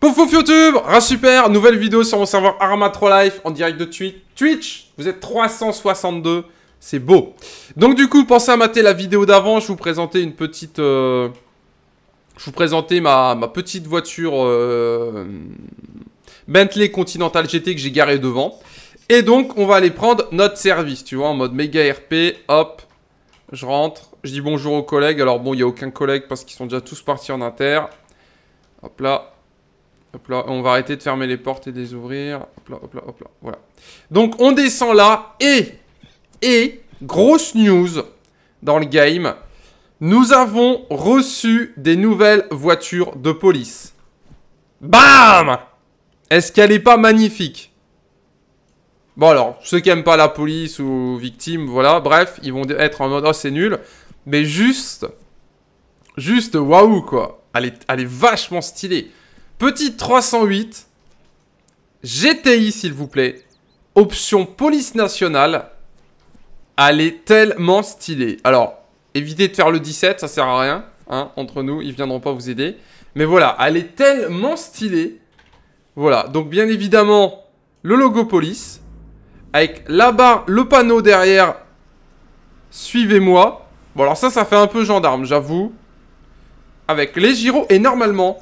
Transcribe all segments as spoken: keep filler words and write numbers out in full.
Pouf pouf YouTube, ras super, nouvelle vidéo sur mon serveur Arma3Life en direct de Twitch. Twitch, vous êtes trois cent soixante-deux, c'est beau. Donc du coup, pensez à mater la vidéo d'avant, je vous présentais une petite... Euh... Je vous présentais ma, ma petite voiture euh... Bentley Continental G T que j'ai garée devant. Et donc, on va aller prendre notre service, tu vois, en mode méga R P, hop, je rentre, je dis bonjour aux collègues. Alors bon, il n'y a aucun collègue parce qu'ils sont déjà tous partis en inter. Hop là. Hop là, on va arrêter de fermer les portes et de les ouvrir. Hop là, hop là, hop là, voilà. Donc, on descend là et, et, grosse news dans le game, nous avons reçu des nouvelles voitures de police. Bam! Est-ce qu'elle est pas magnifique? Bon alors, ceux qui aiment pas la police ou victimes, voilà, bref, ils vont être en mode, oh c'est nul. Mais juste, juste waouh quoi. Elle est, elle est vachement stylée. Petite trois cent huit, G T I s'il vous plaît, option police nationale, elle est tellement stylée. Alors, évitez de faire le dix-sept, ça sert à rien, hein, entre nous, ils viendront pas vous aider. Mais voilà, elle est tellement stylée. Voilà, donc bien évidemment, le logo police, avec là-bas le panneau derrière, suivez-moi. Bon alors ça, ça fait un peu gendarme, j'avoue. Avec les gyros et normalement...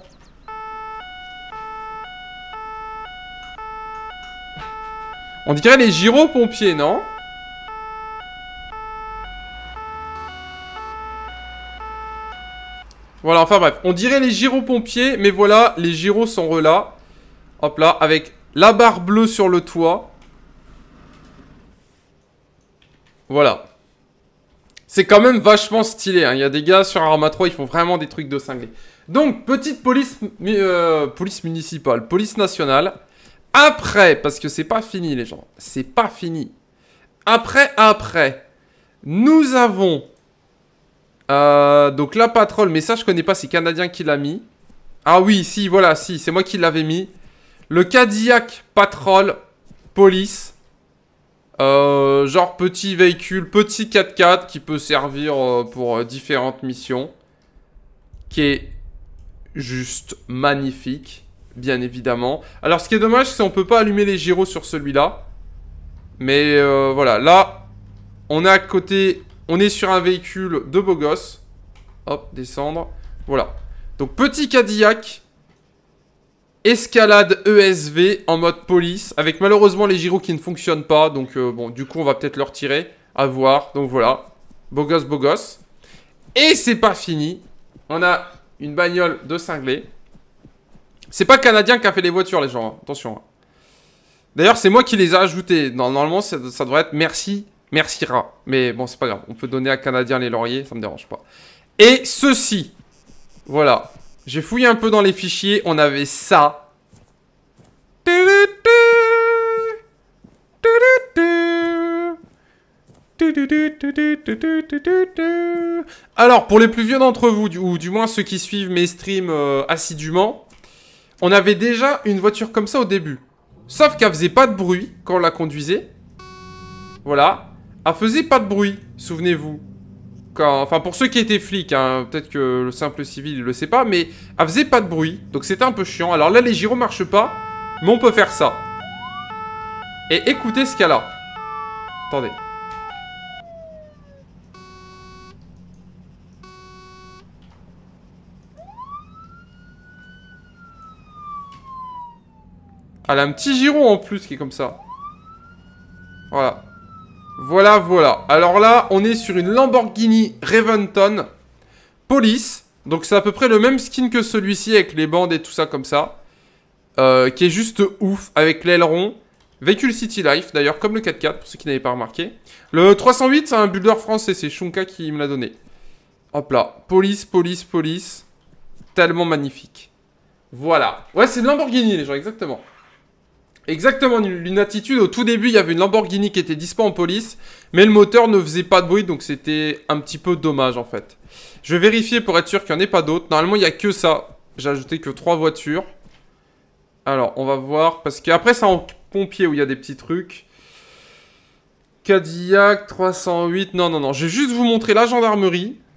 On dirait les gyropompiers, non? Voilà, enfin bref. On dirait les gyropompiers, mais voilà, les gyros sont là. Hop là, avec la barre bleue sur le toit. Voilà. C'est quand même vachement stylé, hein. Il y a des gars sur Arma trois, ils font vraiment des trucs de cinglés. Donc, petite police, euh, police municipale, police nationale. Après, parce que c'est pas fini les gens, c'est pas fini. Après, après, nous avons... Euh, donc la Patrol, mais ça je connais pas, c'est Canadien qui l'a mis. Ah oui, si, voilà, si, c'est moi qui l'avais mis. Le Cadillac Patrol Police. Euh, genre petit véhicule, petit quatre-quatre qui peut servir euh, pour euh, différentes missions. Qui est juste magnifique. Bien évidemment. Alors, ce qui est dommage, c'est qu'on peut pas allumer les gyros sur celui-là. Mais euh, voilà, là, on est à côté, on est sur un véhicule de beau gosse. Hop, descendre. Voilà. Donc, petit Cadillac. Escalade E S V en mode police. Avec malheureusement les gyros qui ne fonctionnent pas. Donc, euh, bon, du coup, on va peut-être le retirer. À voir. Donc, voilà. Beau gosse, beau gosse. Et c'est pas fini. On a une bagnole de cinglé. C'est pas Canadien qui a fait les voitures, les gens. Hein. Attention. Hein. D'ailleurs, c'est moi qui les ai ajoutées. Normalement, ça, ça devrait être merci, merci rat. Mais bon, c'est pas grave. On peut donner à Canadien les lauriers, ça me dérange pas. Et ceci. Voilà. J'ai fouillé un peu dans les fichiers. On avait ça. Alors, pour les plus vieux d'entre vous, ou du moins ceux qui suivent mes streams euh, assidûment, on avait déjà une voiture comme ça au début. Sauf qu'elle faisait pas de bruit quand on la conduisait. Voilà. Elle faisait pas de bruit, souvenez-vous. Quand... Enfin, pour ceux qui étaient flics, hein, peut-être que le simple civil il le sait pas, mais elle faisait pas de bruit. Donc c'était un peu chiant. Alors là, les gyros marchent pas, mais on peut faire ça. Et écoutez ce qu'elle a. Attendez. Elle a un petit gyro en plus qui est comme ça. Voilà. Voilà, voilà. Alors là, on est sur une Lamborghini Reventon Police. Donc c'est à peu près le même skin que celui-ci avec les bandes et tout ça comme ça. Euh, qui est juste ouf avec l'aileron. Véhicule City Life d'ailleurs, comme le quatre-quatre pour ceux qui n'avaient pas remarqué. Le trois cent huit, c'est un builder français. C'est Shunka qui me l'a donné. Hop là. Police, police, police. Tellement magnifique. Voilà. Ouais, c'est une Lamborghini les gens, exactement. Exactement, une attitude. Au tout début, il y avait une Lamborghini qui était dispo en police, mais le moteur ne faisait pas de bruit, donc c'était un petit peu dommage en fait. Je vais vérifier pour être sûr qu'il n'y en ait pas d'autres. Normalement, il n'y a que ça. J'ai ajouté que trois voitures. Alors, on va voir, parce qu'après, c'est en pompier où il y a des petits trucs. Cadillac trois cent huit, non, non, non. Je vais juste vous montrer la gendarmerie.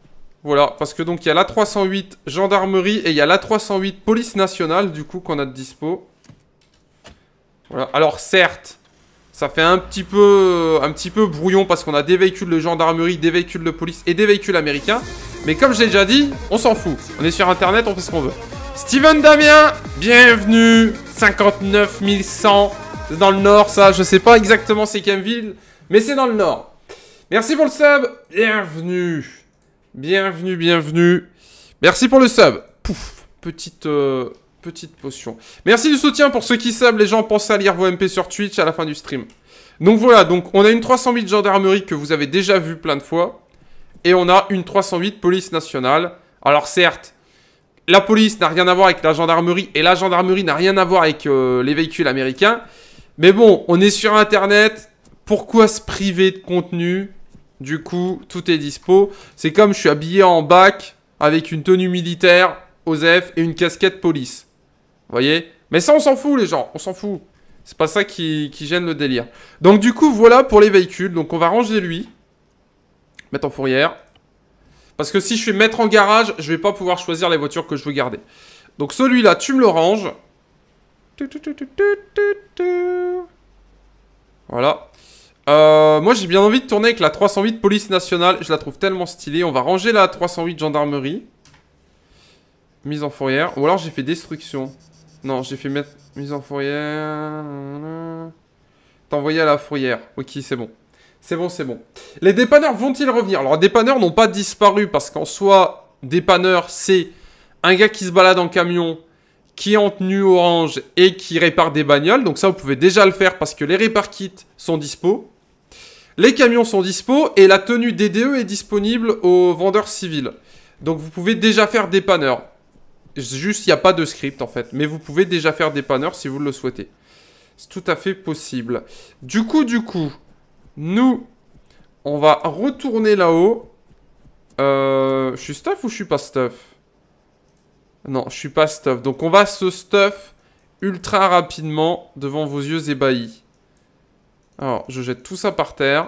Voilà, parce que donc il y a la trois cent huit gendarmerie et il y a la trois cent huit police nationale, du coup, qu'on a de dispo. Voilà, alors certes, ça fait un petit peu, un petit peu brouillon parce qu'on a des véhicules de gendarmerie, des véhicules de police et des véhicules américains. Mais comme je l'ai déjà dit, on s'en fout. On est sur internet, on fait ce qu'on veut. Steven Damien, bienvenue. cinquante-neuf mille cent. C'est dans le nord, ça. Je sais pas exactement c'est quelle ville, mais c'est dans le nord. Merci pour le sub. Bienvenue. Bienvenue, bienvenue. Merci pour le sub. Pouf. Petite, euh, petite potion. Merci du soutien pour ceux qui sub. Les gens pensent à lire vos M P sur Twitch à la fin du stream. Donc voilà, donc on a une trois cent huit gendarmerie que vous avez déjà vu plein de fois. Et on a une trois cent huit police nationale. Alors certes, la police n'a rien à voir avec la gendarmerie. Et la gendarmerie n'a rien à voir avec euh, les véhicules américains. Mais bon, on est sur internet. Pourquoi se priver de contenu? Du coup, tout est dispo. C'est comme je suis habillé en bac avec une tenue militaire, OSEF et une casquette police. Vous voyez? Mais ça, on s'en fout, les gens. On s'en fout. C'est pas ça qui, qui gêne le délire. Donc, du coup, voilà pour les véhicules. Donc, on va ranger lui. Mettre en fourrière. Parce que si je fais mettre en garage, je vais pas pouvoir choisir les voitures que je veux garder. Donc, celui-là, tu me le ranges. Voilà. Euh, moi, j'ai bien envie de tourner avec la trois cent huit police nationale. Je la trouve tellement stylée. On va ranger la trois cent huit gendarmerie. Mise en fourrière. Ou alors, j'ai fait destruction. Non, j'ai fait mettre mise en fourrière. T'envoyer à la fourrière. Ok, c'est bon. C'est bon, c'est bon. Les dépanneurs vont-ils revenir? Alors, les dépanneurs n'ont pas disparu parce qu'en soi, dépanneur, c'est un gars qui se balade en camion, qui est en tenue orange et qui répare des bagnoles. Donc ça, vous pouvez déjà le faire parce que les répar kits sont dispo. Les camions sont dispo et la tenue D D E est disponible aux vendeurs civils. Donc vous pouvez déjà faire dépanneur. Juste, il n'y a pas de script en fait. Mais vous pouvez déjà faire dépanneur si vous le souhaitez. C'est tout à fait possible. Du coup, du coup, nous, on va retourner là-haut. Euh, je suis stuff ou je suis pas stuff? Non, je suis pas stuff. Donc, on va se stuff ultra rapidement devant vos yeux ébahis. Alors, je jette tout ça par terre.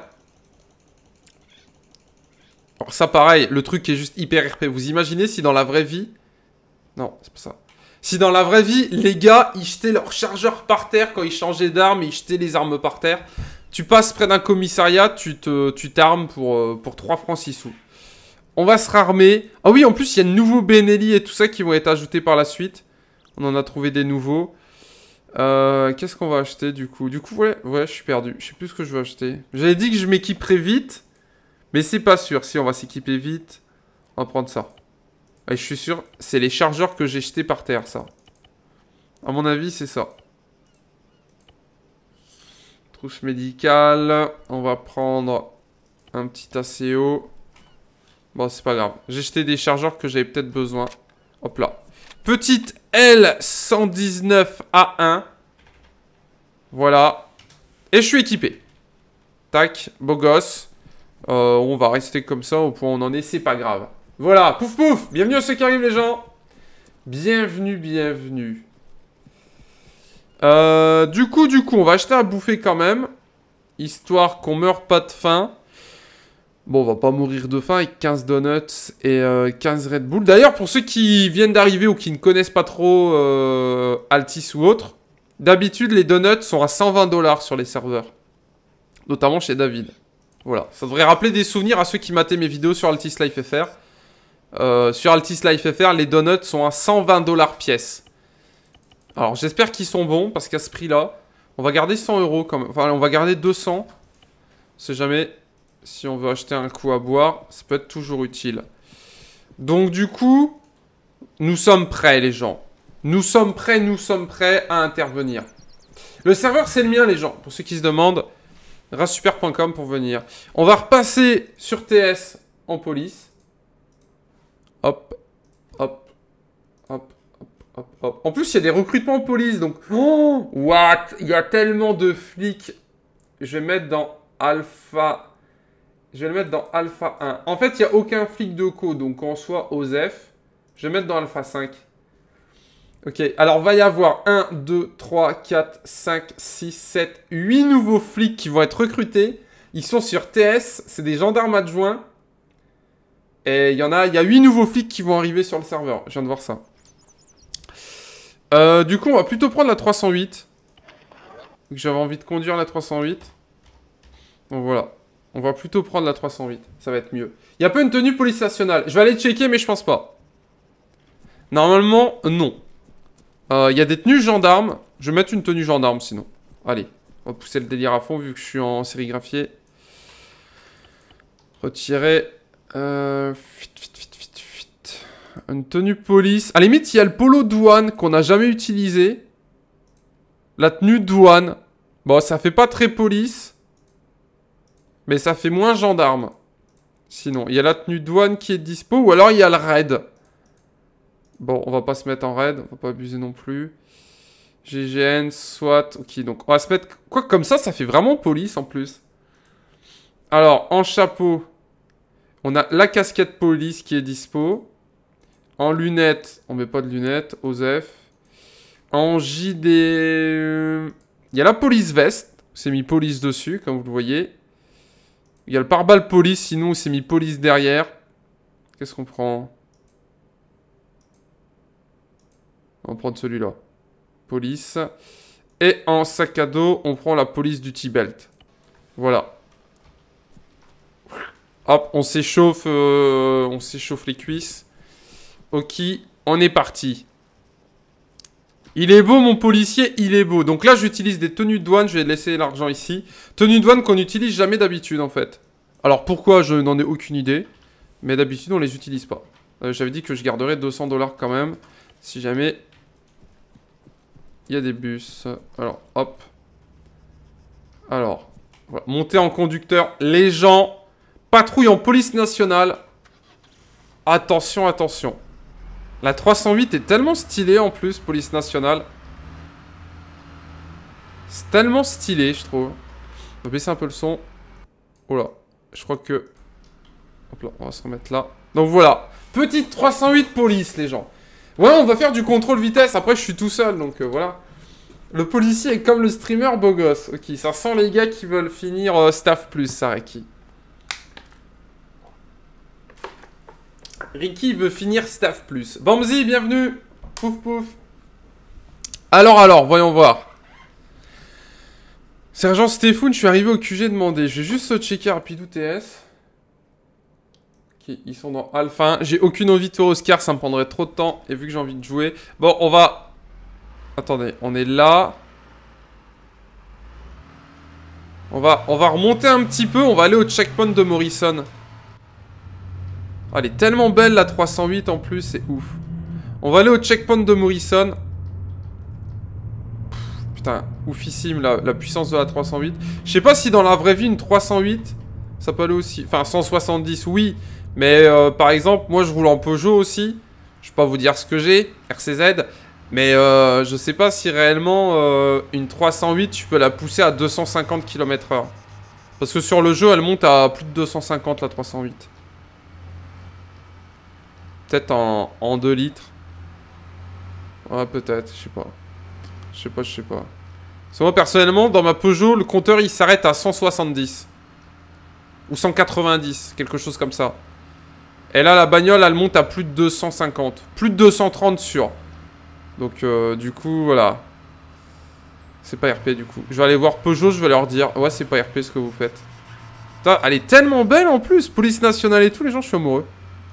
Alors, ça, pareil, le truc qui est juste hyper R P. Vous imaginez si dans la vraie vie... Non, c'est pas ça. Si dans la vraie vie, les gars, ils jetaient leur chargeur par terre quand ils changeaient d'arme, ils jetaient les armes par terre. Tu passes près d'un commissariat, tu te, tu t'armes pour, euh, pour trois francs six sous. On va se rarmer. Ah oui, en plus, il y a de nouveaux Benelli et tout ça qui vont être ajoutés par la suite. On en a trouvé des nouveaux. Euh, Qu'est-ce qu'on va acheter, du coup? Du coup, ouais, ouais, je suis perdu. Je sais plus ce que je veux acheter. J'avais dit que je m'équiperais vite. Mais c'est pas sûr. Si, on va s'équiper vite. On va prendre ça. Et je suis sûr, c'est les chargeurs que j'ai jetés par terre, ça. À mon avis, c'est ça. Trousse médicale. On va prendre un petit A C O. Bon, c'est pas grave. J'ai jeté des chargeurs que j'avais peut-être besoin. Hop là. Petite L cent dix-neuf A un. Voilà. Et je suis équipé. Tac, beau gosse. Euh, on va rester comme ça au point où on en est, c'est pas grave. Voilà, pouf pouf. Bienvenue à ceux qui arrivent, les gens. Bienvenue, bienvenue. Euh, du coup, du coup, on va acheter à bouffer quand même. Histoire qu'on meure pas de faim. Bon, on va pas mourir de faim avec quinze donuts et euh, quinze Red Bull. D'ailleurs, pour ceux qui viennent d'arriver ou qui ne connaissent pas trop euh, Altis ou autre, d'habitude, les donuts sont à cent vingt dollars sur les serveurs. Notamment chez David. Voilà, ça devrait rappeler des souvenirs à ceux qui mataient mes vidéos sur Altis Life F R. Euh, sur Altis Life F R, les donuts sont à cent vingt dollars pièce. Alors, j'espère qu'ils sont bons, parce qu'à ce prix-là, on va garder cent euros quand même. Enfin, on va garder deux cents. On sait jamais, si on veut acheter un coup à boire, ça peut être toujours utile. Donc, du coup, nous sommes prêts, les gens. Nous sommes prêts, nous sommes prêts à intervenir. Le serveur, c'est le mien, les gens. Pour ceux qui se demandent, racesuper point com pour venir. On va repasser sur T S en police. Hop, hop, hop, hop, hop, hop. En plus, il y a des recrutements en police, donc... Oh, what? Il y a tellement de flics. Je vais mettre dans Alpha... Je vais le mettre dans Alpha un. En fait, il n'y a aucun flic de co, donc en soit OSEF. Je vais mettre dans Alpha cinq. Ok, alors va y avoir un, deux, trois, quatre, cinq, six, sept, huit nouveaux flics qui vont être recrutés. Ils sont sur T S, c'est des gendarmes adjoints. Et il y en a, il y a huit nouveaux flics qui vont arriver sur le serveur. Je viens de voir ça. Euh, du coup, on va plutôt prendre la trois cent huit. J'avais envie de conduire la trois cent huit. Donc voilà. On va plutôt prendre la trois cent huit. Ça va être mieux. Il y a pas une tenue police nationale. Je vais aller checker, mais je pense pas. Normalement, non. Euh, Il y a des tenues gendarmes. Je vais mettre une tenue gendarme, sinon. Allez. On va pousser le délire à fond, vu que je suis en sérigraphié. Retirer... Euh... Fuit, fuit, fuit, fuit, fuit. Une tenue police. À la limite, il y a le polo douane qu'on n'a jamais utilisé. La tenue douane. Bon, ça fait pas très police. Mais ça fait moins gendarme. Sinon, il y a la tenue douane qui est dispo. Ou alors, il y a le raid. Bon, on va pas se mettre en raid. On va pas abuser non plus. G G N, SWAT. Ok, donc on va se mettre... Quoi, comme ça, ça fait vraiment police en plus. Alors, en chapeau... On a la casquette police qui est dispo. En lunettes, on met pas de lunettes. Osef. En J D... Il y a la police veste. C'est mis police dessus, comme vous le voyez. Il y a le pare-balles police, sinon c'est mis police derrière. Qu'est-ce qu'on prend? On va prendre celui-là. Police. Et en sac à dos, on prend la police du T-Belt. Voilà. Hop, on s'échauffe, euh, on s'échauffe les cuisses. Ok, on est parti. Il est beau mon policier, il est beau. Donc là j'utilise des tenues de douane, je vais laisser l'argent ici. Tenues de douane qu'on n'utilise jamais d'habitude en fait. Alors pourquoi, je n'en ai aucune idée. Mais d'habitude on les utilise pas. Euh, J'avais dit que je garderais deux cents dollars quand même. Si jamais il y a des bus. Alors hop. Alors, voilà. Monter en conducteur, les gens... Patrouille en police nationale. Attention, attention. La trois cent huit est tellement stylée en plus, police nationale. C'est tellement stylé, je trouve. On va baisser un peu le son. Oh là, je crois que... Hop là, on va se remettre là. Donc voilà, petite trois cent huit police, les gens. Ouais, on va faire du contrôle vitesse. Après, je suis tout seul, donc euh, voilà. Le policier est comme le streamer beau gosse. Ok, ça sent les gars qui veulent finir euh, staff plus, ça, Ricky. Ricky veut finir staff plus. Bamzi, bienvenue. Pouf pouf. Alors, alors, voyons voir. Sergent Stéphane, je suis arrivé au Q G demandé. Je vais juste checker rapidou T S. Ok, ils sont dans Alpha un. J'ai aucune envie de faire Oscar, ça me prendrait trop de temps. Et vu que j'ai envie de jouer... Bon, on va... Attendez, on est là. On va, on va remonter un petit peu. On va aller au checkpoint de Morrison. Oh, elle est tellement belle la trois cent huit en plus, c'est ouf. On va aller au checkpoint de Morrison. Pff, putain, oufissime la, la puissance de la trois cent huit. Je sais pas si dans la vraie vie une trois cent huit, ça peut aller aussi. Enfin cent soixante-dix, oui. Mais euh, par exemple, moi je roule en Peugeot aussi. Je vais pas vous dire ce que j'ai, R C Z. Mais euh, je sais pas si réellement euh, une trois cent huit, tu peux la pousser à deux cent cinquante kilomètres heure. Parce que sur le jeu, elle monte à plus de deux cent cinquante la trois cent huit. Peut-être en, en deux litres. Ouais, peut-être, je sais pas. Je sais pas, je sais pas. Parce que moi, personnellement, dans ma Peugeot, le compteur, il s'arrête à cent soixante-dix. Ou cent quatre-vingt-dix, quelque chose comme ça. Et là, la bagnole, elle monte à plus de deux cent cinquante. Plus de deux cent trente sûr. Donc, euh, du coup, voilà. C'est pas R P, du coup. Je vais aller voir Peugeot, je vais leur dire... Ouais, c'est pas R P ce que vous faites. Putain, elle est tellement belle, en plus. Police nationale et tout, les gens, je suis amoureux.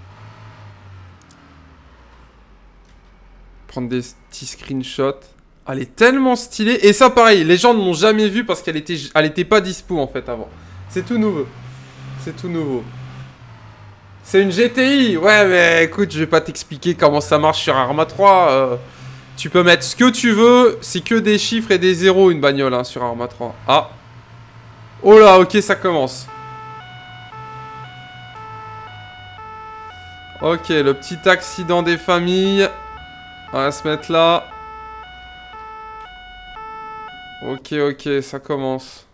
Prendre des petits screenshots. Elle est tellement stylée. Et ça, pareil, les gens ne l'ont jamais vu parce qu'elle était, elle était pas dispo, en fait, avant. C'est tout nouveau. C'est tout nouveau. C'est une G T I. Ouais, mais écoute, je vais pas t'expliquer comment ça marche sur Arma trois. Euh, tu peux mettre ce que tu veux. C'est que des chiffres et des zéros, une bagnole, hein, sur Arma trois. Ah. Oh là, ok, ça commence. Ok, le petit accident des familles. On va se mettre là. Ok, ok, ça commence.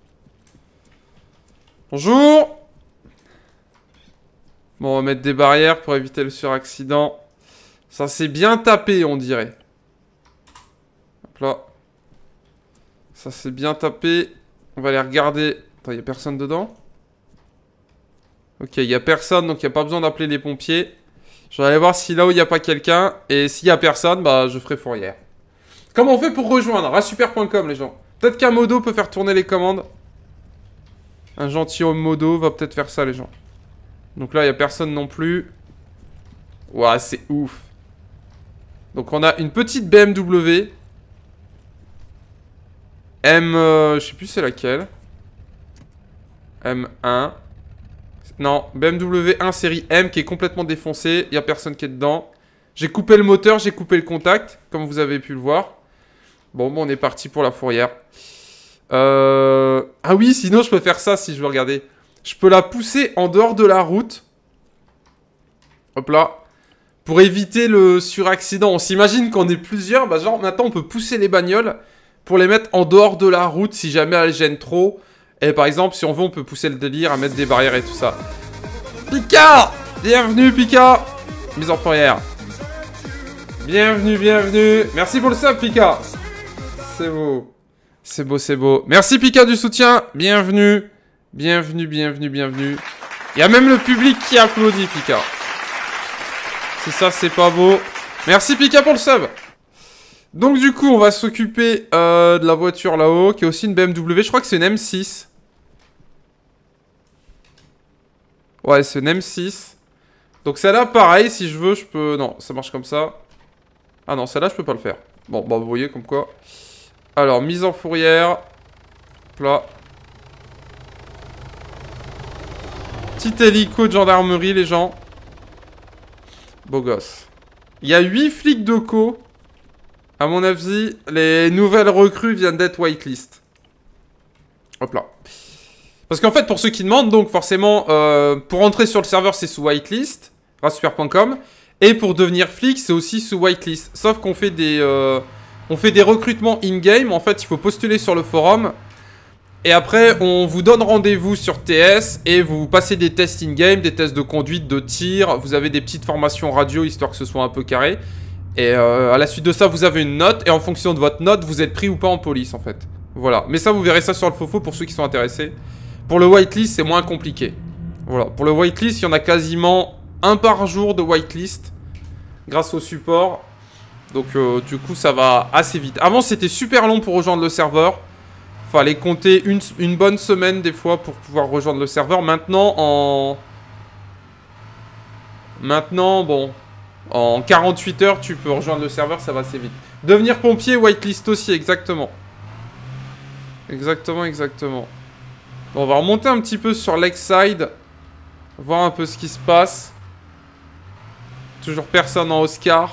Bonjour. Bon, on va mettre des barrières pour éviter le suraccident. Ça s'est bien tapé, on dirait. Hop là. Ça s'est bien tapé. On va aller regarder. Attends, il n'y a personne dedans? Ok, il n'y a personne, donc il n'y a pas besoin d'appeler les pompiers. Je vais aller voir si là où il n'y a pas quelqu'un. Et s'il n'y a personne, bah je ferai fourrière. Comment on fait pour rejoindre? Rasuper point com les gens. Peut-être qu'un modo peut faire tourner les commandes. Un gentilhomme modo va peut-être faire ça les gens. Donc là il n'y a personne non plus. Ouah, c'est ouf. Donc on a une petite B M W. M... Euh, je sais plus c'est laquelle. M un. Non, B M W un série M qui est complètement défoncée. Il n'y a personne qui est dedans. J'ai coupé le moteur, j'ai coupé le contact, comme vous avez pu le voir. Bon, bon on est parti pour la fourrière. Euh... Ah oui, sinon je peux faire ça si je veux regarder. Je peux la pousser en dehors de la route. Hop là. Pour éviter le suraccident. On s'imagine qu'on est plusieurs. Bah genre maintenant on peut pousser les bagnoles pour les mettre en dehors de la route si jamais elles gênent trop. Et par exemple, si on veut, on peut pousser le délire à mettre des barrières et tout ça. Pika! Bienvenue, Pika! Mise en fourrière. Bienvenue, bienvenue. Merci pour le sub, Pika. C'est beau. C'est beau, c'est beau. Merci, Pika, du soutien. Bienvenue. Bienvenue, bienvenue, bienvenue. Il y a même le public qui applaudit, Pika. C'est ça, c'est pas beau. Merci, Pika, pour le sub. Donc, du coup, on va s'occuper euh, de la voiture là-haut, qui est aussi une B M W. Je crois que c'est une M six. Ouais, c'est une M six. Donc celle-là, pareil, si je veux, je peux... Non, ça marche comme ça. Ah non, celle-là, je peux pas le faire. Bon, bah vous voyez comme quoi. Alors, mise en fourrière. Là. Petit hélico de gendarmerie, les gens. Beau gosse. Il y a huit flics de co. À mon avis, les nouvelles recrues viennent d'être whitelist. Hop là. Parce qu'en fait, pour ceux qui demandent, donc forcément, euh, pour entrer sur le serveur, c'est sous whitelist, rasuper point com. Et pour devenir flic, c'est aussi sous whitelist. Sauf qu'on fait des, euh, on fait des recrutements in-game. En fait, il faut postuler sur le forum. Et après, on vous donne rendez-vous sur T S. Et vous passez des tests in-game, des tests de conduite, de tir. Vous avez des petites formations radio, histoire que ce soit un peu carré. Et euh, à la suite de ça, vous avez une note. Et en fonction de votre note, vous êtes pris ou pas en police, en fait. Voilà. Mais ça, vous verrez ça sur le Fofo pour ceux qui sont intéressés. Pour le whitelist, c'est moins compliqué. Voilà. Pour le whitelist, il y en a quasiment un par jour de whitelist. Grâce au support. Donc, euh, du coup, ça va assez vite. Avant, c'était super long pour rejoindre le serveur. Fallait compter une, une bonne semaine, des fois, pour pouvoir rejoindre le serveur. Maintenant, en... Maintenant, bon... En quarante-huit heures, tu peux rejoindre le serveur, ça va assez vite. Devenir pompier, whitelist aussi, exactement. Exactement, exactement. Bon, on va remonter un petit peu sur Lakeside. Voir un peu ce qui se passe. Toujours personne en Oscar.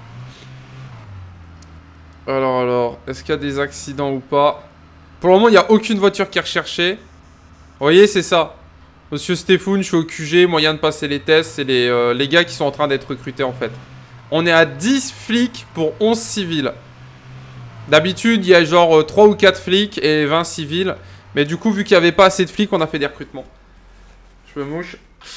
Alors, alors, est-ce qu'il y a des accidents ou pas? Pour le moment, il n'y a aucune voiture qui est recherchée. Vous voyez, c'est ça. Monsieur Stéphane, je suis au Q G, moyen de passer les tests. C'est les, euh, les gars qui sont en train d'être recrutés, en fait. On est à dix flics pour onze civils. D'habitude, il y a genre trois ou quatre flics et vingt civils. Mais du coup, vu qu'il n'y avait pas assez de flics, on a fait des recrutements. Je me mouche.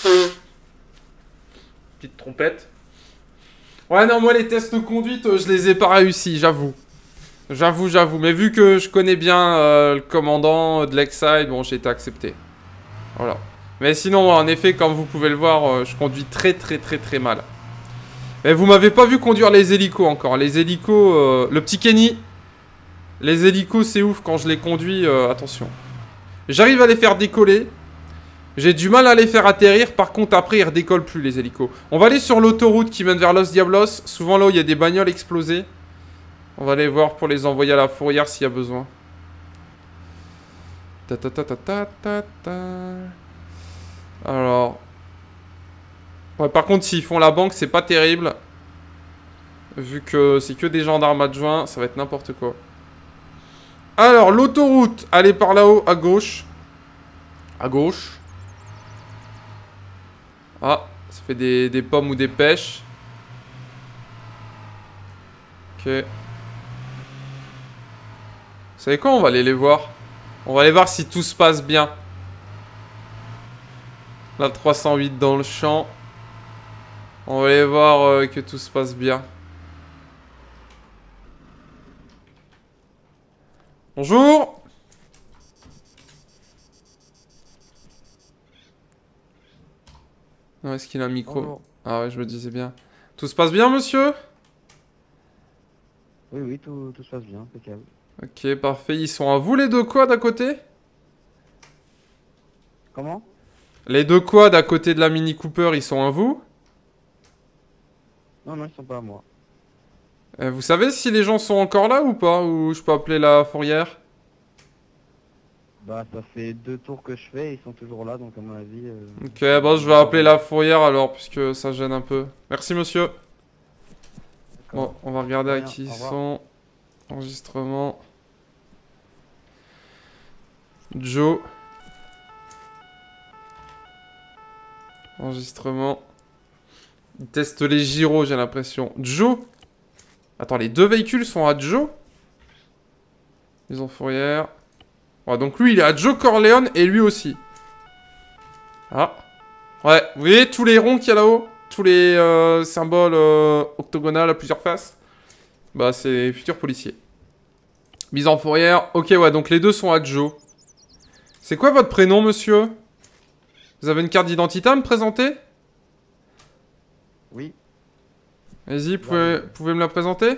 Petite trompette. Ouais, non, moi, les tests de conduite, je les ai pas réussis, j'avoue. J'avoue, j'avoue. Mais vu que je connais bien euh, le commandant de Lakeside, bon, j'ai été accepté. Voilà. Mais sinon, en effet, comme vous pouvez le voir, euh, je conduis très, très, très, très mal. Mais vous m'avez pas vu conduire les hélicos encore. Les hélicos, euh, le petit Kenny. Les hélicos, c'est ouf quand je les conduis, euh, attention. J'arrive à les faire décoller. J'ai du mal à les faire atterrir. Par contre, après, ils redécollent plus, les hélicos. On va aller sur l'autoroute qui mène vers Los Diablos. Souvent, là où il y a des bagnoles explosées. On va aller voir pour les envoyer à la fourrière s'il y a besoin. Ta ta ta ta ta ta ta. Alors... Ouais, par contre, s'ils font la banque, c'est pas terrible. Vu que c'est que des gendarmes adjoints, ça va être n'importe quoi. Alors, l'autoroute, elle est par là-haut, à gauche. À gauche. Ah, ça fait des, des pommes ou des pêches. Ok. Vous savez quoi, on va aller les voir. On va aller voir si tout se passe bien. La trois cent huit dans le champ. On va aller voir euh, que tout se passe bien. Bonjour. Non, est-ce qu'il a un micro? Bonjour. Ah ouais, je me disais bien. Tout se passe bien, monsieur? Oui, oui, tout, tout se passe bien, impeccable. Ok, parfait. Ils sont à vous, les deux quads à côté? Comment? Les deux quads à côté de la Mini Cooper, ils sont à vous? Non, non, ils sont pas à moi. Euh, vous savez si les gens sont encore là ou pas? Ou je peux appeler la fourrière? Bah, ça fait deux tours que je fais, ils sont toujours là, donc à mon avis... euh, Ok, bon, je vais appeler la fourrière alors, puisque ça gêne un peu. Merci, monsieur. Bon, d'accord. on va regarder à Rien, qui ils au revoir. sont. Enregistrement. Joe. Enregistrement. Il teste les gyros, j'ai l'impression. Joe. Attends, les deux véhicules sont à Joe? Ils ont fourrière. Ouais, donc lui, il est à Joe Corleone et lui aussi. Ah. Ouais, vous voyez tous les ronds qu'il y a là-haut? Tous les euh, symboles euh, octogonales à plusieurs faces? Bah, c'est les futurs policiers. Mise en fourrière. Ok, ouais, donc les deux sont à Joe. C'est quoi votre prénom, monsieur? Vous avez une carte d'identité à me présenter? Oui, Vas-y, pouvez, pouvez me la présenter?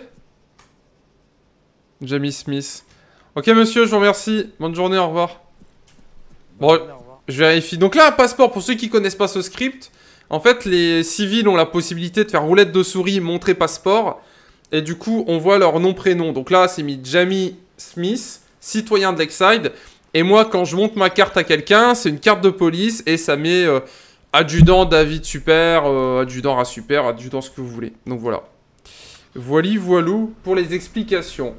Jamie Smith. Ok, monsieur, je vous remercie. Bonne journée, au revoir. Bon, au revoir. je vérifie. Donc là, un passeport, pour ceux qui connaissent pas ce script, en fait, les civils ont la possibilité de faire roulette de souris, montrer passeport, et du coup, on voit leur nom, prénom. Donc là, c'est mis Jamie Smith, citoyen de Lakeside, et moi, quand je monte ma carte à quelqu'un, c'est une carte de police, et ça met euh, adjudant David Super, euh, adjudant Ras Super, adjudant ce que vous voulez. Donc voilà. Voili, voilou pour les explications.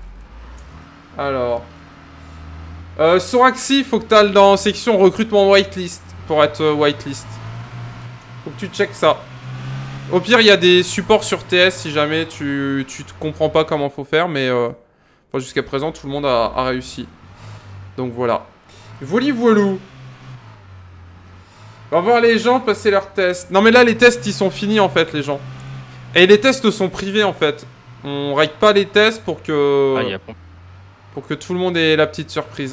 Alors... Euh, Soraxi, faut que tu ailles dans section recrutement whitelist pour être euh, whitelist. Faut que tu checkes ça. Au pire, il y a des supports sur T S si jamais tu, tu te comprends pas comment faut faire, mais euh, enfin, jusqu'à présent, tout le monde a, a réussi. Donc voilà. Voili voilou. On va voir les gens passer leurs tests. Non mais là, les tests, ils sont finis en fait, les gens. Et les tests sont privés en fait. On règle pas les tests pour que... Ah, il y a... Pour que tout le monde ait la petite surprise.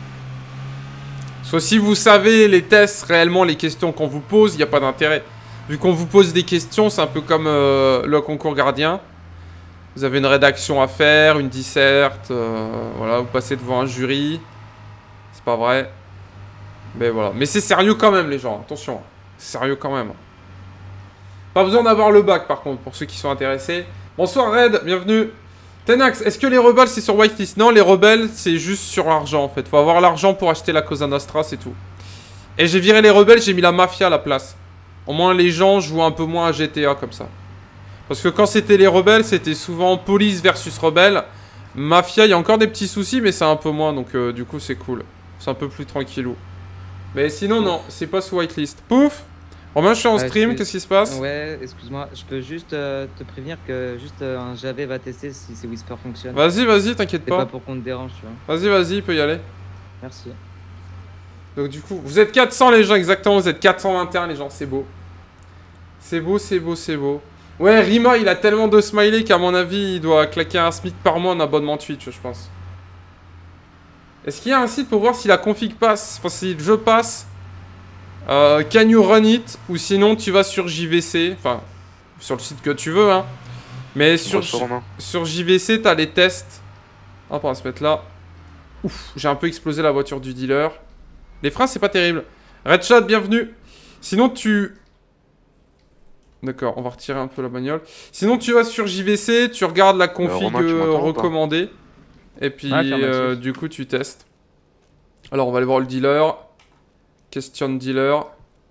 Soit si vous savez les tests, réellement les questions qu'on vous pose, il n'y a pas d'intérêt. Vu qu'on vous pose des questions, c'est un peu comme euh, le concours gardien. Vous avez une rédaction à faire, une disserte, euh, voilà, vous passez devant un jury. C'est pas vrai. Mais voilà. Mais c'est sérieux quand même les gens, attention. C'est sérieux quand même. Pas besoin d'avoir le bac par contre, pour ceux qui sont intéressés. Bonsoir Red, bienvenue. Tenax, est-ce que les rebelles c'est sur whitelist? Non, les rebelles c'est juste sur l'argent en fait. Faut avoir l'argent pour acheter la Cosa Nostra, c'est tout. Et j'ai viré les rebelles, j'ai mis la mafia à la place. Au moins les gens jouent un peu moins à G T A comme ça. Parce que quand c'était les rebelles, c'était souvent police versus rebelles. Mafia, il y a encore des petits soucis, mais c'est un peu moins, donc euh, du coup c'est cool. C'est un peu plus tranquillou. Mais sinon, non, c'est pas sous whitelist. Pouf! Romain, je suis en Ouais, stream, excuse- qu'est-ce qui se passe? Ouais, excuse-moi, je peux juste euh, te prévenir que juste euh, un Javé va tester si ces Whisper fonctionnent. Vas-y, vas-y, t'inquiète C'est pas pas. pour qu'on te dérange, tu vois. Vas-y, vas-y, il peut y aller. Merci. Donc du coup, vous êtes quatre cents les gens, exactement, vous êtes quatre cent vingt et un les gens, c'est beau. C'est beau, c'est beau, c'est beau. Ouais, Rima, il a tellement de smileys qu'à mon avis, il doit claquer un SMIC par mois en abonnement Twitch, je pense. Est-ce qu'il y a un site pour voir si la config passe, enfin si le jeu passe? Euh, can you run it? Ou sinon tu vas sur J V C, enfin sur le site que tu veux hein. Mais sur, Bonsoir, Romain. sur J V C t'as les tests. Hop, on va se mettre là. Ouf, j'ai un peu explosé la voiture du dealer. Les freins c'est pas terrible. Redshot, bienvenue. Sinon tu... D'accord, on va retirer un peu la bagnole. Sinon tu vas sur J V C, tu regardes la config Romain, tu euh, m'entends ou pas? recommandée. Et puis Ouais, affirmatif. euh, du coup tu testes. Alors on va aller voir le dealer. Question de dealer.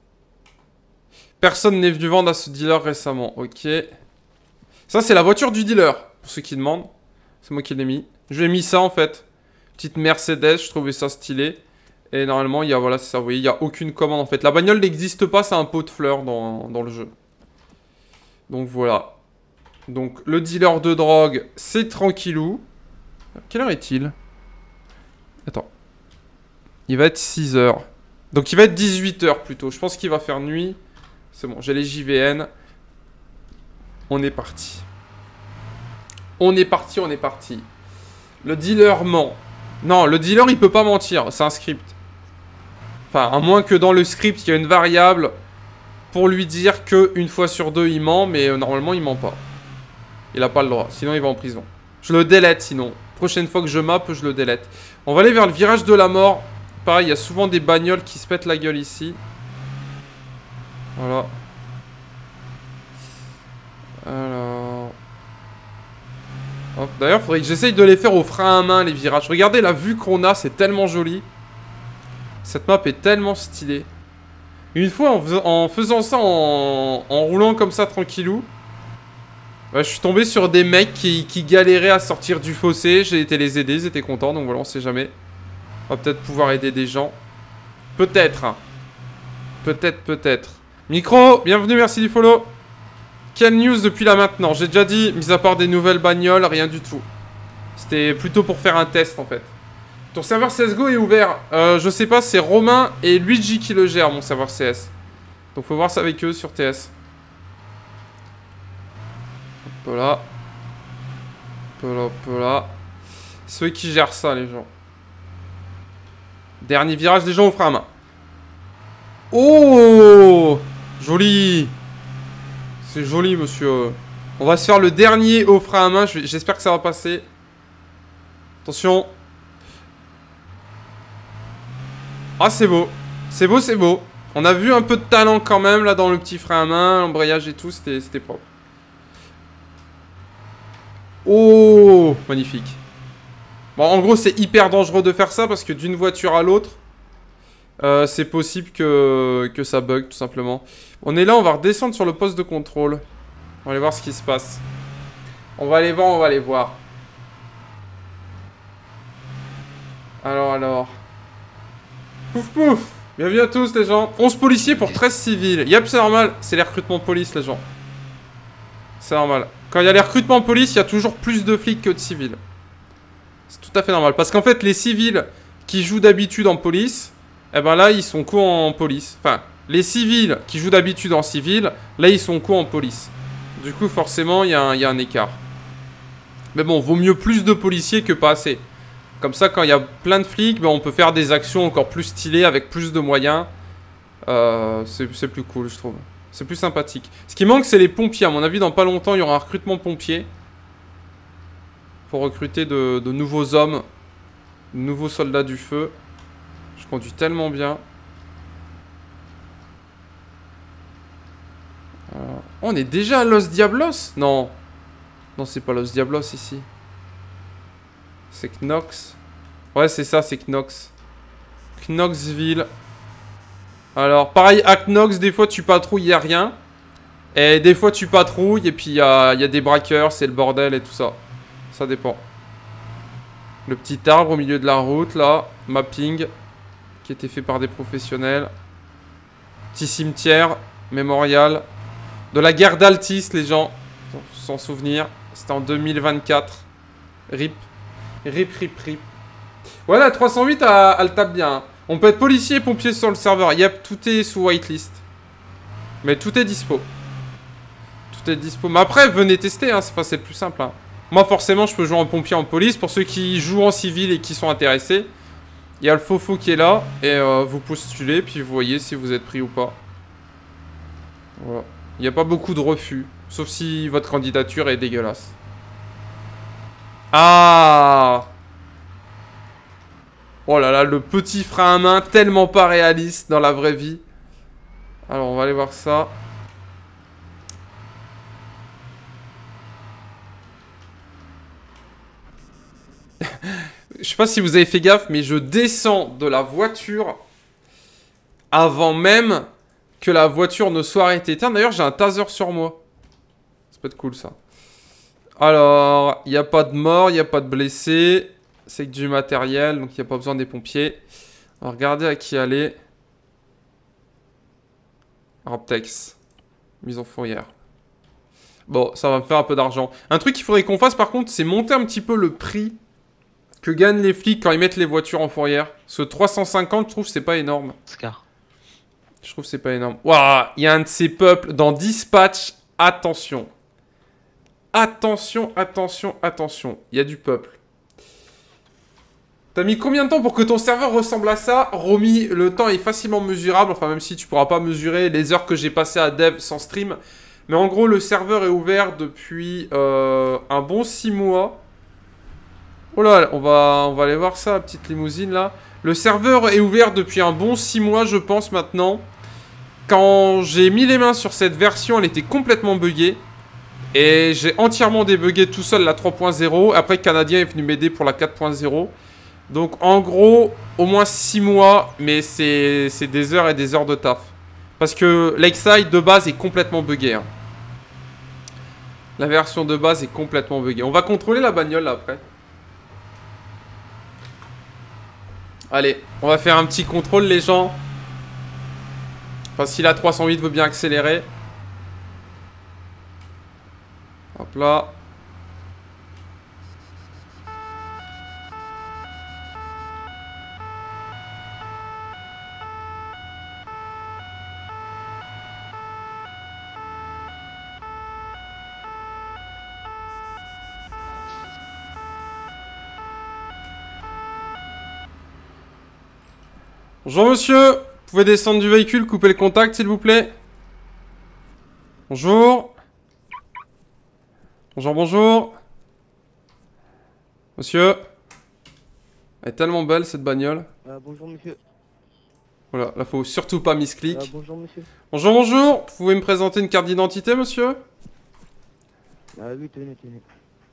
Personne n'est venu vendre à ce dealer récemment. Ok. Ça, c'est la voiture du dealer. Pour ceux qui demandent. C'est moi qui l'ai mis. Je lui ai mis ça en fait. Petite Mercedes. Je trouvais ça stylé. Et normalement, il y a, voilà, c'est ça. Vous voyez, il n'y a aucune commande en fait. La bagnole n'existe pas. C'est un pot de fleurs dans, dans le jeu. Donc voilà. Donc le dealer de drogue, c'est tranquillou. Quelle heure est-il? Attends. Il va être six heures. Donc il va être dix-huit heures plutôt. Je pense qu'il va faire nuit. C'est bon, j'ai les J V N. On est parti. On est parti, on est parti. Le dealer ment. Non, le dealer il peut pas mentir. C'est un script. Enfin, à moins que dans le script il y a une variable pour lui dire que une fois sur deux, il ment, mais euh, normalement, il ment pas. Il a pas le droit, sinon il va en prison. Je le délète sinon. Prochaine fois que je map, je le délète. On va aller vers le virage de la mort. Pareil, il y a souvent des bagnoles qui se pètent la gueule ici. Voilà. Alors... D'ailleurs, il faudrait que j'essaye de les faire au frein à main, les virages. Regardez la vue qu'on a, c'est tellement joli. Cette map est tellement stylée. Une fois, en, fais en faisant ça, en, en roulant comme ça, tranquillou, bah, je suis tombé sur des mecs qui, qui galéraient à sortir du fossé. J'ai été les aider, ils étaient contents, donc voilà, on sait jamais. On va peut-être pouvoir aider des gens. Peut-être. Hein. Peut-être, peut-être. Micro, bienvenue, merci du follow. Quelle news depuis là maintenant? J'ai déjà dit, mis à part des nouvelles bagnoles, rien du tout. C'était plutôt pour faire un test en fait. Ton serveur C S G O est ouvert. Euh, je sais pas, c'est Romain et Luigi qui le gère, mon serveur C S. Donc faut voir ça avec eux sur T S. Hop là. Hop là, hop là. C'est eux qui gèrent ça, les gens. Dernier virage des gens au frein à main. Oh! Joli! C'est joli, monsieur. On va se faire le dernier au frein à main. J'espère que ça va passer. Attention. Ah, c'est beau. C'est beau, c'est beau. On a vu un peu de talent quand même, là, dans le petit frein à main. L'embrayage et tout, c'était propre. Oh! Magnifique. Bon, en gros, c'est hyper dangereux de faire ça parce que d'une voiture à l'autre, euh, c'est possible que, que ça bug, tout simplement. On est là, on va redescendre sur le poste de contrôle. On va aller voir ce qui se passe. On va aller voir, on va aller voir. Alors, alors. Pouf, pouf. Bienvenue à tous, les gens. onze policiers pour treize civils. Yep, c'est normal. C'est les recrutements de police, les gens. C'est normal. Quand il y a les recrutements de police, il y a toujours plus de flics que de civils. C'est tout à fait normal. Parce qu'en fait, les civils qui jouent d'habitude en police, eh ben là, ils sont co en police. Enfin, les civils qui jouent d'habitude en civil, là, ils sont co en police. Du coup, forcément, il y, y a un écart. Mais bon, vaut mieux plus de policiers que pas assez. Comme ça, quand il y a plein de flics, ben, on peut faire des actions encore plus stylées avec plus de moyens. Euh, c'est plus cool, je trouve. C'est plus sympathique. Ce qui manque, c'est les pompiers. À mon avis, dans pas longtemps, il y aura un recrutement pompier. Pour recruter de, de nouveaux hommes. De nouveaux soldats du feu. Je conduis tellement bien. Alors, on est déjà à Los Diablos? Non. Non, c'est pas Los Diablos ici. C'est Knox. Ouais, c'est ça, c'est Knox. Knoxville. Alors, pareil, à Knox, des fois tu patrouilles, il n'y a rien. Et des fois tu patrouilles, et puis il y a, y a des braqueurs, c'est le bordel et tout ça. Ça dépend. Le petit arbre au milieu de la route, là. Mapping. Qui a été fait par des professionnels. Petit cimetière. Mémorial. De la guerre d'Altis, les gens. S'en souvenir. C'était en deux mille vingt-quatre. Rip. Rip, rip, rip. Voilà, trois cent huit, elle, elle tape bien. Hein. On peut être policier et pompier sur le serveur. Yep, tout est sous whitelist. Mais tout est dispo. Tout est dispo. Mais après, venez tester, hein. C'est le plus simple. Hein. Moi, forcément, je peux jouer en pompier, en police. Pour ceux qui jouent en civil et qui sont intéressés, il y a le faux-faux qui est là. Et euh, vous postulez, puis vous voyez si vous êtes pris ou pas. Voilà. Il n'y a pas beaucoup de refus. Sauf si votre candidature est dégueulasse. Ah! Oh là là, le petit frein à main, tellement pas réaliste dans la vraie vie. Alors, on va aller voir ça. Je sais pas si vous avez fait gaffe, mais je descends de la voiture avant même que la voiture ne soit arrêtée. Tiens, d'ailleurs, j'ai un taser sur moi. Ça peut être cool, ça. Alors, il n'y a pas de mort, il n'y a pas de blessés. C'est que du matériel, donc il n'y a pas besoin des pompiers. On va regarder à qui aller. Raptex. Mise en fourrière. Bon, ça va me faire un peu d'argent. Un truc qu'il faudrait qu'on fasse, par contre, c'est monter un petit peu le prix que gagnent les flics quand ils mettent les voitures en fourrière. Parce que trois cent cinquante, je trouve que c'est pas énorme. Scar. Je trouve que c'est pas énorme. Waouh, il y a un de ces peuples dans Dispatch. Attention. Attention, attention, attention. Il y a du peuple. T'as mis combien de temps pour que ton serveur ressemble à ça? Romy, le temps est facilement mesurable. Enfin, même si tu pourras pas mesurer les heures que j'ai passées à dev sans stream. Mais en gros, le serveur est ouvert depuis euh, un bon six mois. Oh là, on va, on va aller voir ça, la petite limousine là. Le serveur est ouvert depuis un bon six mois, je pense, maintenant. Quand j'ai mis les mains sur cette version, elle était complètement buggée. Et j'ai entièrement débugué tout seul la trois point zéro. Après, Canadien est venu m'aider pour la quatre point zéro. Donc, en gros, au moins six mois. Mais c'est des heures et des heures de taf. Parce que Lakeside, de base, est complètement buggé. Hein. La version de base est complètement buggée. On va contrôler la bagnole, là, après. Allez, on va faire un petit contrôle, les gens. Enfin, si la trois cent huit veut bien accélérer. Hop là. Bonjour monsieur, vous pouvez descendre du véhicule, couper le contact s'il vous plaît. Bonjour. Bonjour, bonjour. Monsieur. Elle est tellement belle cette bagnole. Euh, bonjour monsieur. Voilà, là faut surtout pas misclick. Euh, bonjour monsieur. Bonjour, bonjour. Vous pouvez me présenter une carte d'identité monsieur? Euh, oui, tenez, tenez.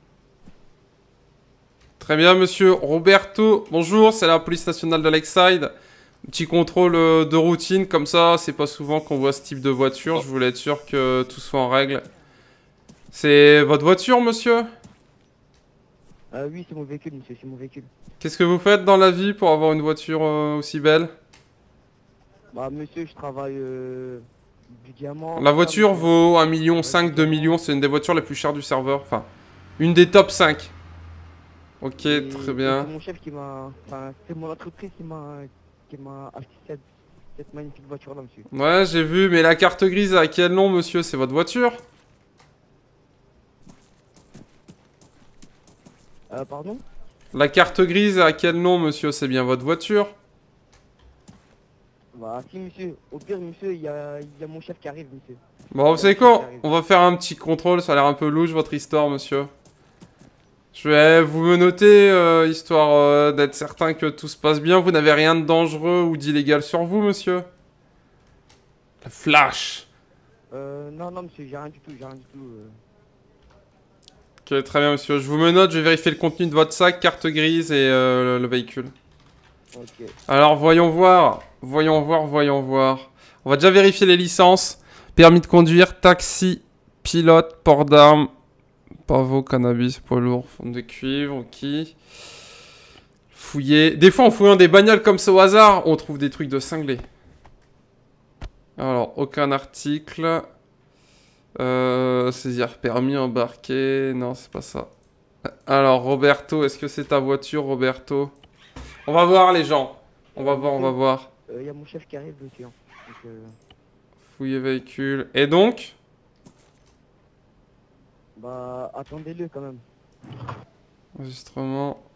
Très bien monsieur. Roberto, bonjour, c'est la police nationale de Lakeside. Petit contrôle euh, de routine, comme ça, c'est pas souvent qu'on voit ce type de voiture. Je voulais être sûr que tout soit en règle. C'est votre voiture, monsieur? Euh, oui, c'est mon véhicule, monsieur, c'est mon véhicule. Qu'est-ce que vous faites dans la vie pour avoir une voiture euh, aussi belle? Bah, monsieur, je travaille euh, du diamant. La voiture ça, vaut un million cinq, deux millions. C'est une des voitures les plus chères du serveur. Enfin, une des top cinq. Ok, et- très et bien. C'est mon chef qui m'a. Enfin, c'est mon entreprise qui m'a qui m'a acheté cette, cette magnifique voiture-là, monsieur. Ouais, j'ai vu, mais la carte grise à quel nom, monsieur? C'est votre voiture? Euh, pardon? La carte grise à quel nom, monsieur? C'est bien votre voiture? Bah, si, monsieur. Au pire, monsieur, il y a, il y a mon chef qui arrive, monsieur. Bon, vous savez quoi? On va faire un petit contrôle. Ça a l'air un peu louche, votre histoire, monsieur. Je vais vous me noter, euh, histoire euh, d'être certain que tout se passe bien. Vous n'avez rien de dangereux ou d'illégal sur vous, monsieur? La flash. Euh, non, non, monsieur, j'ai rien du tout, j'ai rien du tout. euh. Ok, très bien, monsieur. Je vous me note, je vais vérifier le contenu de votre sac, carte grise et euh, le, le véhicule. Ok. Alors, voyons voir. Voyons voir, voyons voir. On va déjà vérifier les licences. Permis de conduire, taxi, pilote, port d'armes, pavot, cannabis, poids lourd, fond de cuivre, ok. Fouiller. Des fois, en fouillant des bagnoles comme ça au hasard, on trouve des trucs de cinglés. Alors, aucun article. Euh, saisir permis, embarqué. Non, c'est pas ça. Alors, Roberto, est-ce que c'est ta voiture, Roberto? On va voir, les gens. On va voir, on va voir. Il euh, y a mon chef qui arrive, monsieur. Donc, euh, Fouiller véhicule. Et donc? bah, attendez-le quand même. Enregistrement.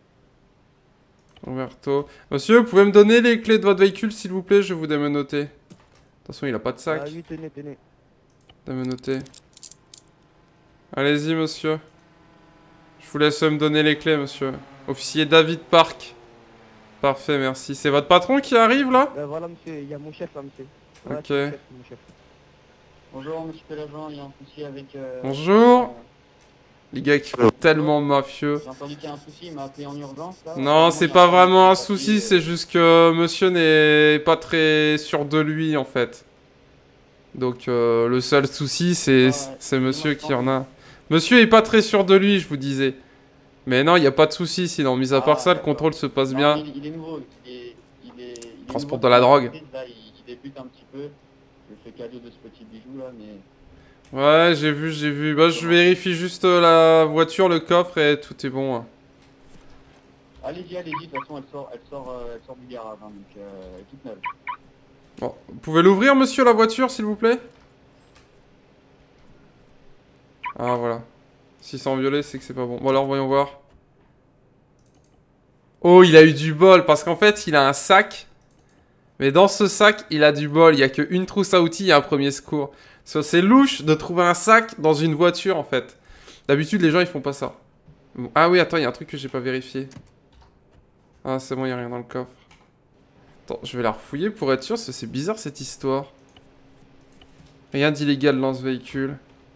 Roberto. Monsieur, vous pouvez me donner les clés de votre véhicule, s'il vous plaît? Je vais vous démenoter. De toute façon, il a pas de sac. Ah oui, tenez, tenez. Démenoter. Allez-y, monsieur. Je vous laisse me donner les clés, monsieur. Officier David Park. Parfait, merci. C'est votre patron qui arrive, là? Euh, voilà, monsieur, il y a mon chef là, monsieur. Voilà, Ok. c'est mon chef, c'est mon chef. Bonjour monsieur l'agent, il y a un souci avec... Euh, Bonjour. Les gars qui font tellement mafieux. J'ai entendu qu'il y a un souci, il m'a appelé en urgence là. Non, c'est pas vraiment un souci, c'est juste que monsieur n'est pas très sûr de lui, en fait. Donc, euh, le seul souci, c'est Ouais, c'est monsieur moi, je qui en a. Monsieur est pas très sûr de lui, je vous disais. Mais non, il n'y a pas de souci, sinon, mis à part Ah, ça, le d'accord. contrôle se passe Non, bien. Il, il est nouveau, il est... Il est, il est Transporte nouveau de la dans drogue. l'entreprise, Là, il, il débute un petit peu. Je lui fais cadeau de ce petit bijou là, mais... Ouais, j'ai vu, j'ai vu. Bah, je vérifie juste euh, la voiture, le coffre et tout est bon. Hein. Allez-y, allez-y, de toute façon elle sort, elle sort, euh, elle sort du garage, hein, donc euh, elle est toute neuve. Bon, vous pouvez l'ouvrir, monsieur, la voiture, s'il vous plaît? Ah, voilà. Si c'est en violet, c'est que c'est pas bon. Bon, alors, voyons voir. Oh, il a eu du bol, parce qu'en fait, il a un sac. Mais dans ce sac, il a du bol. Il n'y a qu'une trousse à outils et un premier secours. C'est louche de trouver un sac dans une voiture, en fait. D'habitude, les gens, ils font pas ça. Bon, ah oui, attends, il y a un truc que j'ai pas vérifié. Ah, c'est bon, il n'y a rien dans le coffre. Attends, je vais la refouiller pour être sûr, parce que c'est bizarre, cette histoire. Rien d'illégal dans ce véhicule.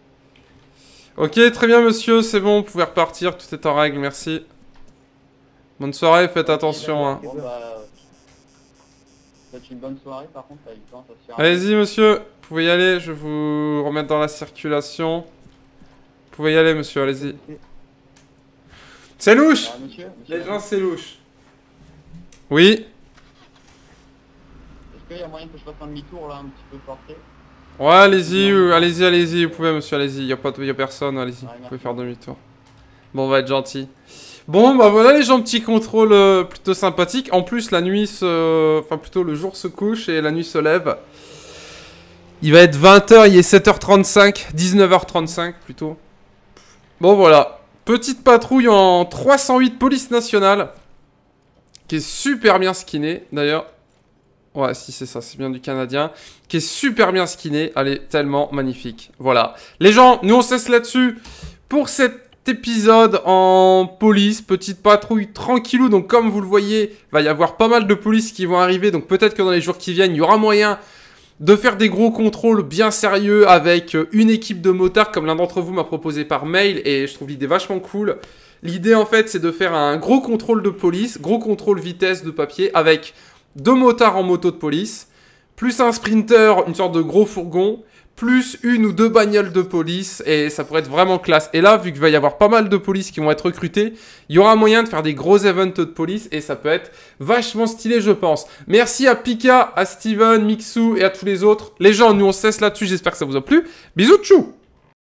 Ok, très bien, monsieur, c'est bon, vous pouvez repartir, tout est en règle, merci. Bonne soirée, faites attention, hein. Bon, bah, faites une bonne soirée, par contre, avec le temps, ça se fait. Allez-y, monsieur, vous pouvez y aller, je vais vous remettre dans la circulation. Vous pouvez y aller, monsieur, allez-y. C'est louche! Ah, monsieur, monsieur, Les gens, c'est louche. Oui? est-ce qu'il y a moyen que je fasse un demi-tour, là, un petit peu porté? Ouais, allez-y, euh, allez-y, allez-y, vous pouvez, monsieur, allez-y, y a pas de, y a personne, allez-y, vous pouvez faire demi-tour. Bon, on va être gentil. Bon, bah voilà les gens, petit contrôle euh, plutôt sympathique. En plus, la nuit se... Enfin, plutôt le jour se couche et la nuit se lève. Il va être vingt heures, il est sept heures trente-cinq, dix-neuf heures trente-cinq plutôt. Bon, voilà. Petite patrouille en trois cent huit police nationale. Qui est super bien skinée, d'ailleurs. Ouais, si c'est ça, c'est bien du canadien. Qui est super bien skinné. Elle est tellement magnifique. Voilà. Les gens, nous on cesse là-dessus pour cet épisode en police. Petite patrouille tranquillou. Donc comme vous le voyez, il va y avoir pas mal de polices qui vont arriver. Donc peut-être que dans les jours qui viennent, il y aura moyen de faire des gros contrôles bien sérieux avec une équipe de motards comme l'un d'entre vous m'a proposé par mail. Et je trouve l'idée vachement cool. L'idée en fait, c'est de faire un gros contrôle de police. Gros contrôle vitesse de papier avec... deux motards en moto de police, plus un sprinter, une sorte de gros fourgon, plus une ou deux bagnoles de police, et ça pourrait être vraiment classe. Et là, vu qu'il va y avoir pas mal de police qui vont être recrutés, il y aura moyen de faire des gros events de police, et ça peut être vachement stylé, je pense. Merci à Pika, à Steven, Mixou et à tous les autres. Les gens, nous on cesse là-dessus, j'espère que ça vous a plu. Bisous, tchou!